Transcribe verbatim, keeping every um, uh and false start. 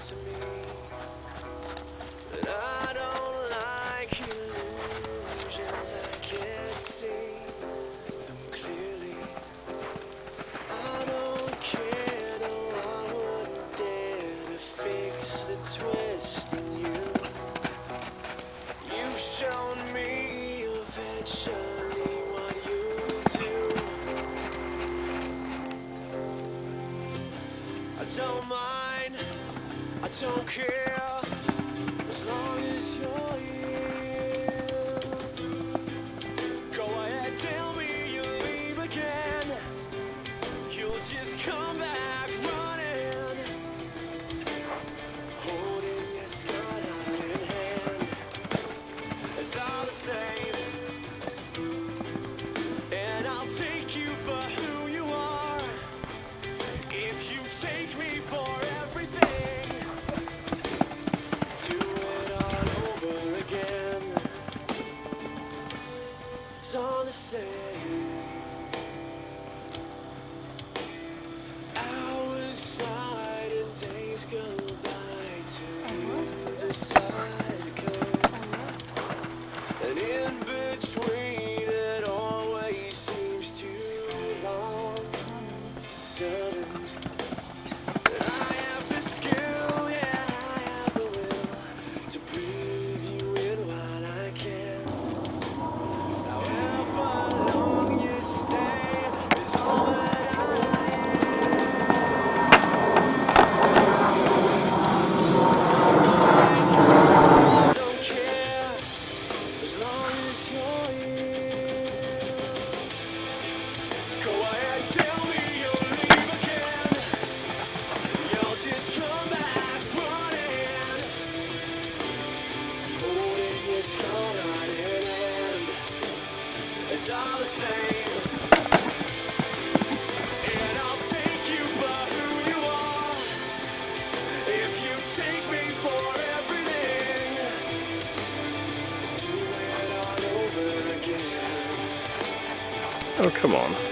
to me that I don't like illusions. I can't see them clearly. I don't care, no, I wouldn't dare to fix the twist in you. You've shown me eventually what you do. I don't mind, I don't care, as long as you're here. Go ahead, tell me you'll leave again. You'll just come back running, holding your skirt out in hand. It's all the same, and I'll take you for who you are. If you take me for everything, do it all over again. It's all the same. Hours slide and days go by till you decide to come. And in between it always seems too long. Certain that I have the skill, yeah, I have the will to breathe you in while I can. However long you stay is all that I don't care, as long as you're here. Go ahead, tell me you'll leave again. You'll just come back running, holding your skirt out in hand. It's all the same, and I'll take you for who you are. If you take me for everything, do it all over again. Oh, come on.